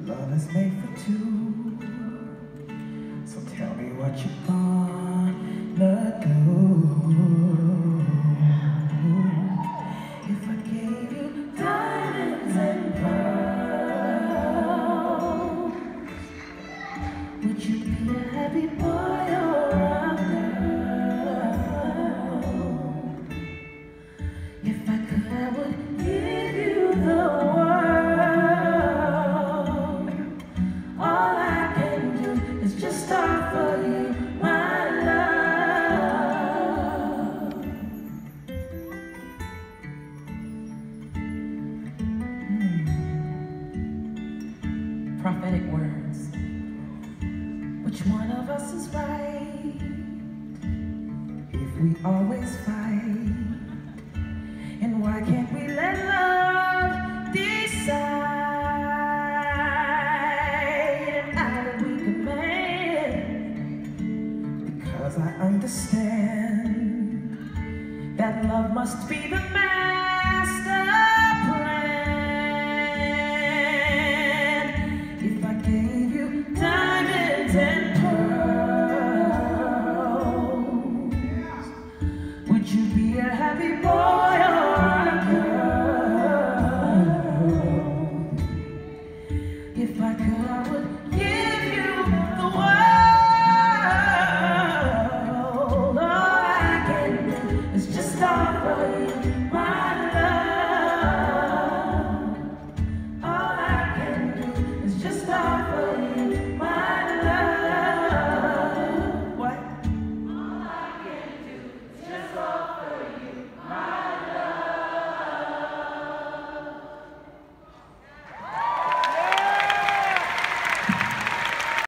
love is made for two. So tell me what you gonna do. If I gave you diamonds and pearls, would you be a happy boy or a girl? If I could, I would give you the world. All I can do is just offer you my love. Prophetic words. Which one of us is right? If we always fight, and why can't we let love decide? And I'm a weaker man, because I understand that love must be the master plan. If I gave you diamonds and pearls, would you be a happy boy or a girl? If I could, I would give you the world.